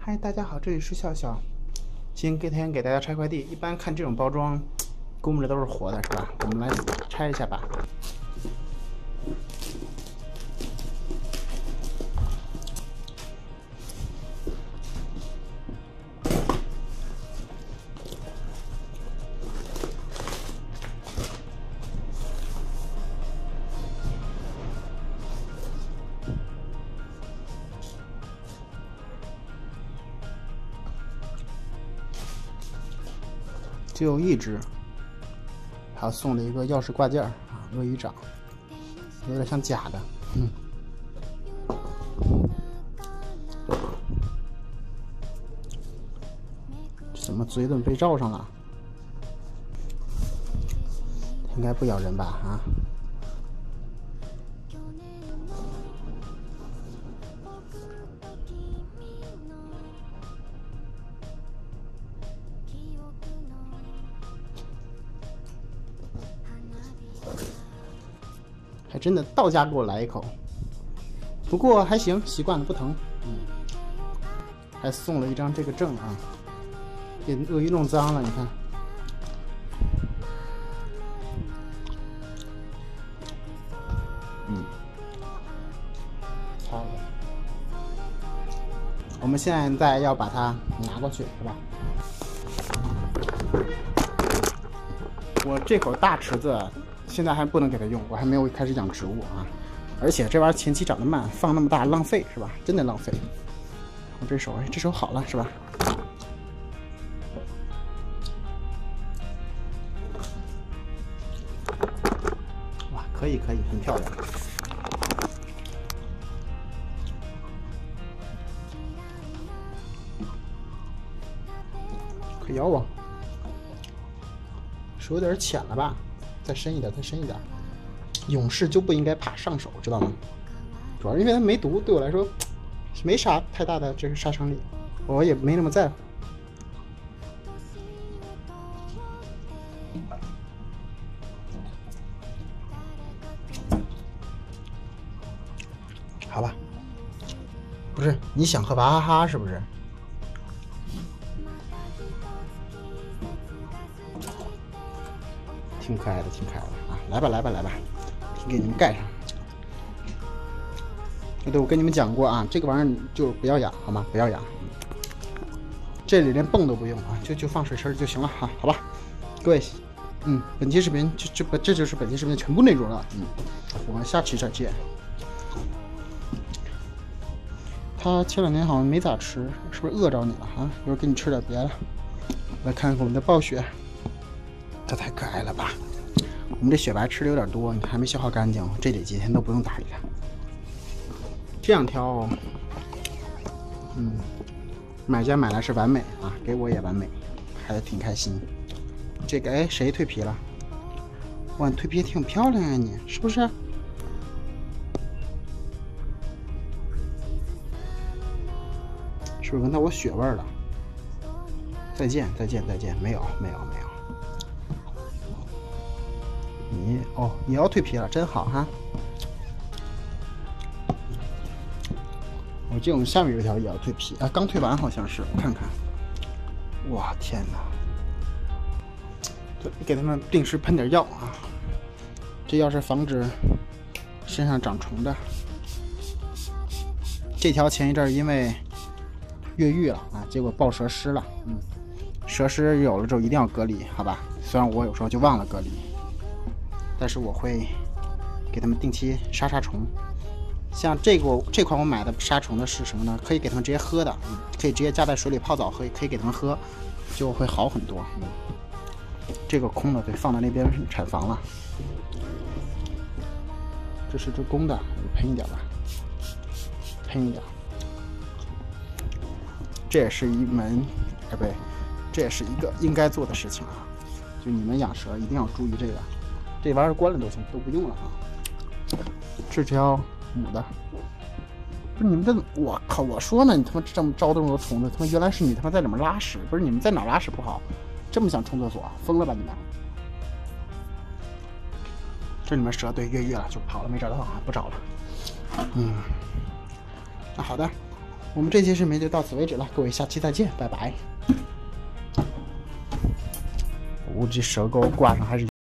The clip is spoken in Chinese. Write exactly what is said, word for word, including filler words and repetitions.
嗨，大家好，这里是笑笑。今天给大家拆快递，一般看这种包装，估摸着都是活的，是吧？我们来拆一下吧。只有一只，还送了一个钥匙挂件啊，鳄鱼掌，有点像假的，嗯。怎么嘴怎么被罩上了？应该不咬人吧？啊？还真的到家给我来一口，不过还行，习惯了不疼。嗯，还送了一张这个证啊，给鳄鱼弄脏了，你看。嗯，好了，我们现在要把它拿过去，是吧？我这口大池子现在还不能给它用，我还没有开始养植物啊，而且这玩意儿前期长得慢，放那么大浪费是吧？真的浪费。我这手，哎，这手好了是吧？哇，可以可以，很漂亮。可咬我，手有点浅了吧？再深一点，再深一点。勇士就不应该爬上手，知道吗？主要是因为它没毒，对我来说没啥太大的这个杀伤力，我也没那么在乎。好吧，不是你想喝娃哈哈是不是？挺可爱的，挺可爱的啊！来吧，来吧，来吧，给你们盖上。对，我跟你们讲过啊，这个玩意儿就不要养，好吗？不要养。这里连泵都不用啊，就就放水池就行了哈，好吧？各位，嗯，本期视频就就这就是本期视频的全部内容了。嗯，我们下期再见。他前两天好像没咋吃，是不是饿着你了啊？一会儿给你吃点别的。来看看我们的暴雪。这太可爱了吧！我们这雪白吃的有点多，你看还没消耗干净，这得几天都不用打理它。这样挑，嗯，买家买来是完美啊，给我也完美，还挺开心。这个哎，谁蜕皮了？哇，你蜕皮也挺漂亮啊，你是不是？是不是闻到我血味了？再见，再见，再见！没有，没有，没有。你哦，也要蜕皮了，真好哈！我这种下面有一条也要蜕皮啊，刚蜕完好像是，我看看。哇天哪！给他们定时喷点药啊，这药是防止身上长虫的。这条前一阵因为越狱了啊，结果抱蛇虱了，嗯，蛇虱有了之后一定要隔离，好吧？虽然我有时候就忘了隔离。但是我会给他们定期杀杀虫，像这个这款我买的杀虫的是什么呢？可以给他们直接喝的，嗯，可以直接加在水里泡澡喝，可以给他们喝，就会好很多。嗯，这个空的得放到那边产房了。这是只公的，喷一点吧，喷一点。这也是一门，哎不对，这也是一个应该做的事情啊，就你们养蛇一定要注意这个。这玩意儿关了都行，都不用了啊。这条母的，不是你们这，我靠！我说呢，你他妈这么招这么多虫子，他妈原来是你他妈在里面拉屎，不是你们在哪拉屎不好，这么想冲厕所，疯了吧你们？这里面蛇对越狱了，就跑了，没找到啊，不找了。嗯，那好的， 我们这期视频就到此为止了，各位下期再见，拜拜。我这蛇钩挂上还是。